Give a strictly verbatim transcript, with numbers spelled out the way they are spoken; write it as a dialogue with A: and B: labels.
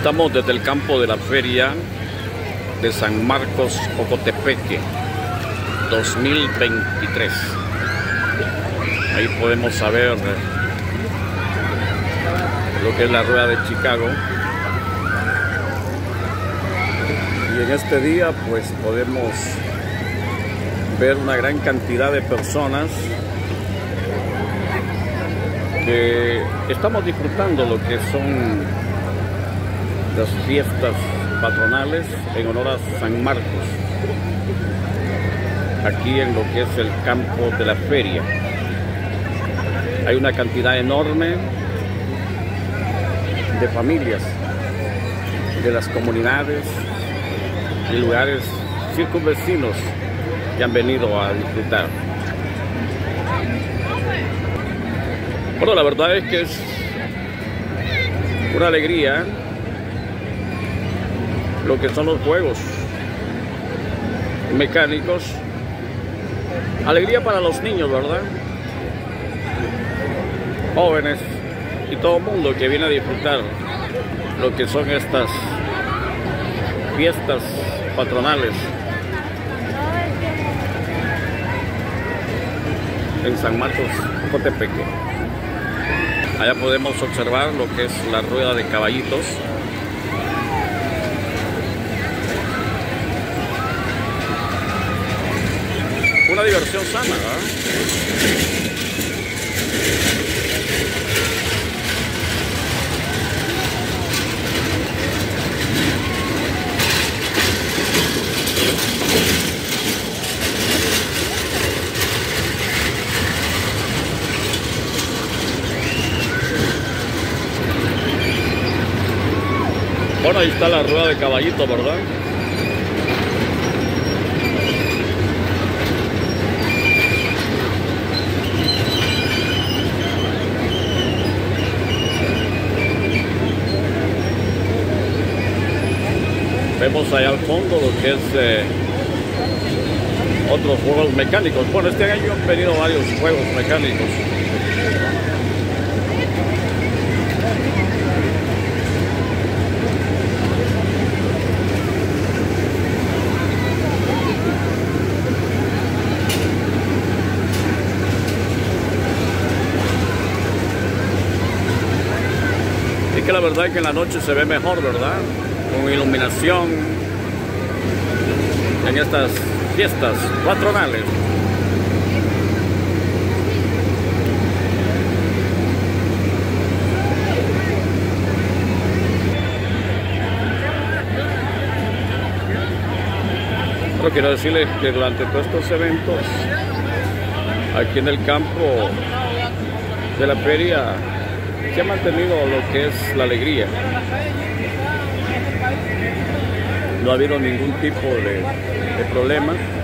A: Estamos desde el campo de la feria de San Marcos, Ocotepeque, dos mil veintitrés. Ahí podemos saber lo que es la rueda de Chicago. Y en este día pues podemos ver una gran cantidad de personas que estamos disfrutando lo que son las fiestas patronales en honor a San Marcos, aquí en lo que es el campo de la feria. Hay una cantidad enorme de familias de las comunidades y lugares circunvecinos que han venido a disfrutar. Bueno, la verdad es que es una alegría lo que son los juegos mecánicos. Alegría para los niños, ¿verdad? Jóvenes y todo el mundo que viene a disfrutar lo que son estas fiestas patronales en San Marcos, Ocotepeque. Allá podemos observar lo que es la rueda de caballitos. Una diversión sana, ¿verdad? Bueno, ahí está la rueda de caballito, ¿verdad? Vemos allá al fondo lo que es eh, otros juegos mecánicos. Bueno, este año han venido varios juegos mecánicos. Es que la verdad es que en la noche se ve mejor, ¿verdad? Con iluminación en estas fiestas patronales. Pero quiero decirles que durante todos estos eventos aquí en el campo de la feria se ha mantenido lo que es la alegría. No ha habido ningún tipo de, de problema.